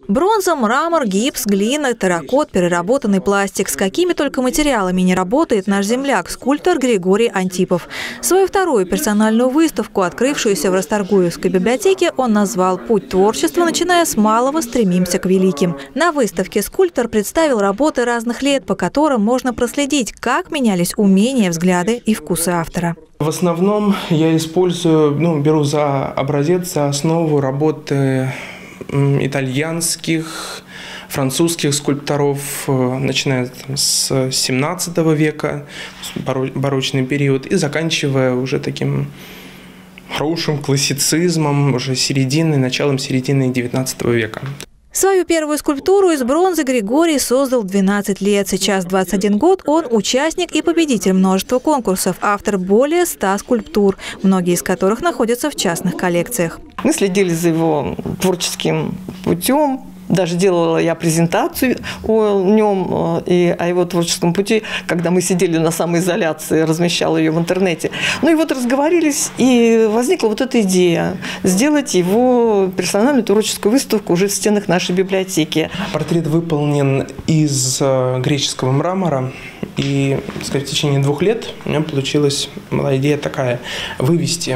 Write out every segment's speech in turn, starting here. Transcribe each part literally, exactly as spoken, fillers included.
Бронза, мрамор, гипс, глина, терракот, переработанный пластик. С какими только материалами не работает наш земляк, скульптор Григорий Антипов. Свою вторую персональную выставку, открывшуюся в Расторгуевской библиотеке, он назвал «Путь творчества, начиная с малого, стремимся к великим». На выставке скульптор представил работы разных лет, по которым можно проследить, как менялись умения, взгляды и вкусы автора. В основном я использую, ну, беру за образец, за основу работы итальянских, французских скульпторов, начиная там, с семнадцатого века, барочный период, и заканчивая уже таким хорошим классицизмом, уже середины, началом середины девятнадцатого века. Свою первую скульптуру из бронзы Григорий создал в двенадцать лет. Сейчас двадцать один год. Он участник и победитель множества конкурсов. Автор более ста скульптур, многие из которых находятся в частных коллекциях. Мы следили за его творческим путем. Даже делала я презентацию о нем и о его творческом пути, когда мы сидели на самоизоляции, размещала ее в интернете. Ну и вот разговорились, и возникла вот эта идея сделать его персональную творческую выставку уже в стенах нашей библиотеки. Портрет выполнен из греческого мрамора, и, так сказать, в течение двух лет у меня получилась была идея такая – вывести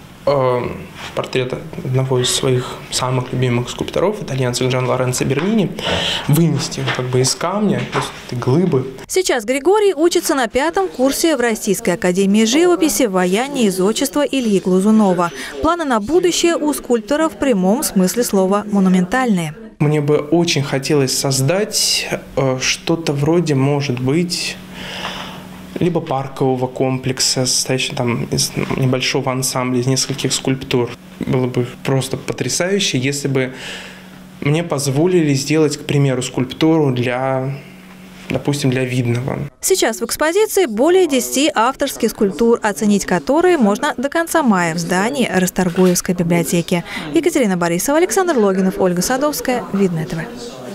портрет одного из своих самых любимых скульпторов, итальянца Джан Лоренцо Бернини, вынести его как бы из камня, из этой глыбы. Сейчас Григорий учится на пятом курсе в Российской академии живописи, ваяния и зодчества Ильи Глазунова. Планы на будущее у скульптора в прямом смысле слова монументальные. Мне бы очень хотелось создать что-то вроде, может быть, либо паркового комплекса, состоящего там из небольшого ансамбля, из нескольких скульптур. Было бы просто потрясающе, если бы мне позволили сделать, к примеру, скульптуру для, допустим, для Видного. Сейчас в экспозиции более десяти авторских скульптур, оценить которые можно до конца мая в здании Расторгуевской библиотеки. Екатерина Борисова, Александр Логинов, Ольга Садовская. Видное ТВ.